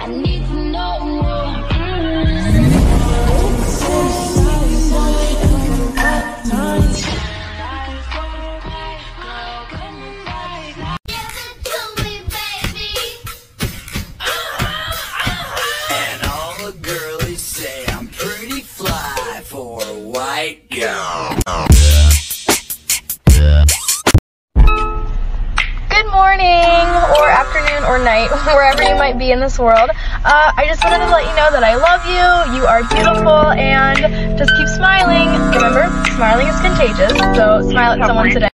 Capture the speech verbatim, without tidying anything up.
I need to know. And all the girlies say I'm pretty fly for a white girl. Good morning, or afternoon, or night, wherever you might be in this world. Uh, I just wanted to let you know that I love you, you are beautiful, and just keep smiling. Remember, smiling is contagious, so smile at someone today.